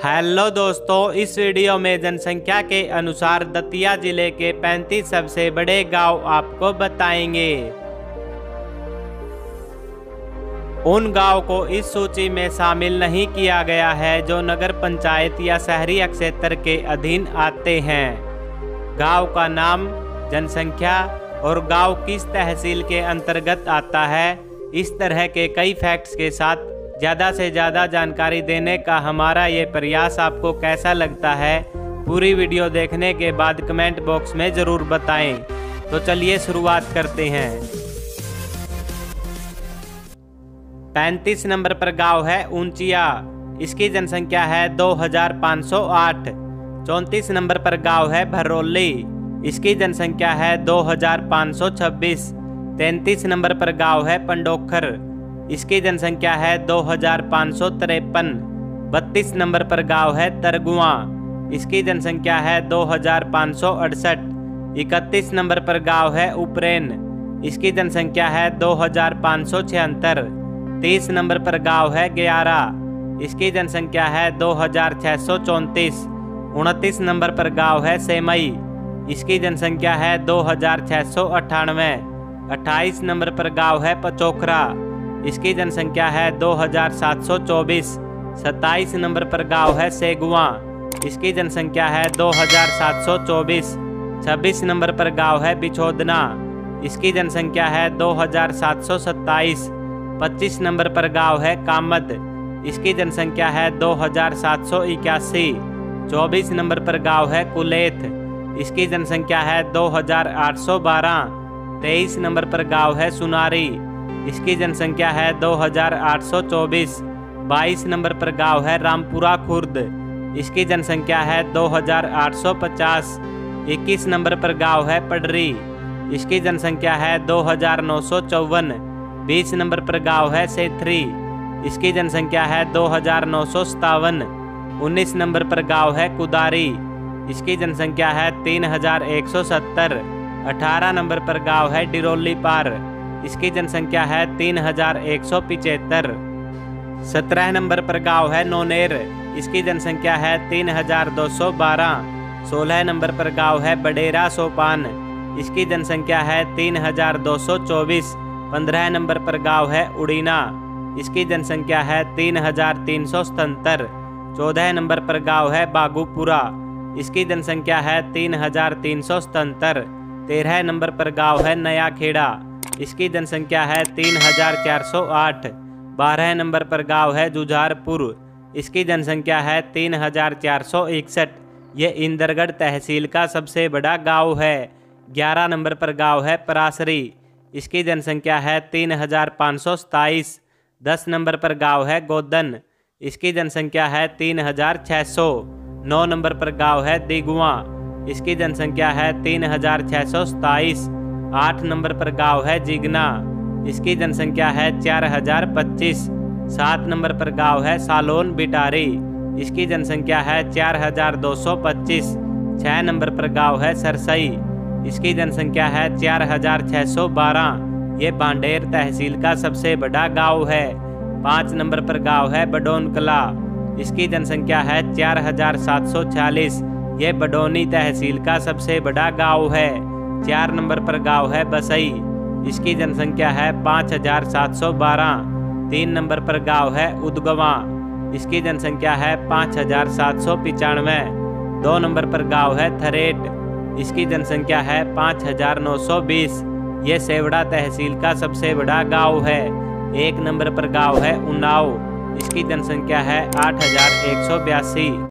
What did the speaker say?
Hello दोस्तों, इस video में जनसंख्या के अनुसार दतिया जिले के 35 सबसे बड़े गांव आपको बताएंगे। उन गांव को इस सूची में शामिल नहीं किया गया है जो नगर पंचायत या शहरी क्षेत्र के अधीन आते हैं। गांव का नाम, जनसंख्या और गांव किस तहसील के अंतर्गत आता है, इस तरह के कई फैक्ट्स के साथ ज़्यादा से ज़्यादा जानकारी देने का हमारा ये प्रयास आपको कैसा लगता है, पूरी वीडियो देखने के बाद कमेंट बॉक्स में ज़रूर बताएं। तो चलिए शुरुआत करते हैं। 35 नंबर पर गांव है ऊंचिया, इसकी जनसंख्या है 2508। 34 नंबर पर गांव है भरोली, इसकी जनसंख्या है 2526। 33 नंबर पर गांव है पंडोखर, इसकी जनसंख्या है 2553। 32 नंबर पर गांव है तरगुआ, इसकी जनसंख्या है 2568। 31 नंबर पर गांव है उपरेन, इसकी जनसंख्या है 2576। 30 नंबर पर गांव है ग्यारा, इसकी जनसंख्या है 2634। 29 नंबर पर गांव है सेमई, इसकी जनसंख्या है 2698। 28 नंबर पर गांव है पचोखरा, इसकी जनसंख्या है 2724। 27 नंबर पर गांव है सेगुआ, इसकी जनसंख्या है 2724। 26 नंबर पर गांव है बिछोदना, इसकी जनसंख्या है 2727। 25 नंबर पर गांव है कामद, इसकी जनसंख्या है 2781। 24 नंबर पर गांव है कुलेथ, इसकी जनसंख्या है 2812। 23 नंबर पर गांव है सुनारी, इसकी जनसंख्या है 2824। 22 नंबर पर गांव है रामपुरा खुर्द, इसकी जनसंख्या है 2850। 21 नंबर पर गांव है पडरी, इसकी जनसंख्या है 2954। 20 नंबर पर गांव है सेथरी, इसकी जनसंख्या है 2957। 19 नंबर पर गांव है कुदारी, इसकी जनसंख्या है 3170। 18 नंबर पर गांव है डिरोली पार, इसकी जनसंख्या है 3175। 17 नंबर पर गांव है नोनेर, इसकी जनसंख्या है 3212। 16 नंबर पर गांव है बडेरा सोपान, इसकी जनसंख्या है 3224। 15 नंबर पर गांव है उड़ीना, इसकी जनसंख्या है 3377। 14 नंबर पर गांव है बागूपुरा, इसकी जनसंख्या है 3377। 13 नंबर पर गांव है नया खेड़ा, इसकी जनसंख्या है 3408। 12 नंबर पर गांव है जुझारपुर, इसकी जनसंख्या है 3461। ये इंदरगढ़ तहसील का सबसे बड़ा गांव है। 11 नंबर पर गांव है परासरी, इसकी जनसंख्या है 3527। 10 नंबर पर गांव है गोदन, इसकी जनसंख्या है 3600। 9 नंबर पर गांव है दिगुआ, इसकी जनसंख्या है 3627। 8 नंबर पर गांव है जिगना, इसकी जनसंख्या है 4025। 7 नंबर पर गांव है सालोन बिटारी, इसकी जनसंख्या है 4225। 6 नंबर पर गांव है सरसई, इसकी जनसंख्या है 4612। ये बांडेर तहसील का सबसे बड़ा गांव है। 5 नंबर पर गांव है बडोनकला, इसकी जनसंख्या है 4746। ये बडोनी तहसील का सबसे बड़ा गांव है। 4 नंबर पर गांव है बसई, इसकी जनसंख्या है 5712। 3 नंबर पर गांव है उदगवा, इसकी जनसंख्या है 5795। 2 नंबर पर गांव है थरेट, इसकी जनसंख्या है 5920। ये सेवड़ा तहसील का सबसे बड़ा गांव है। 1 नंबर पर गांव है उन्नाव, इसकी जनसंख्या है 8182।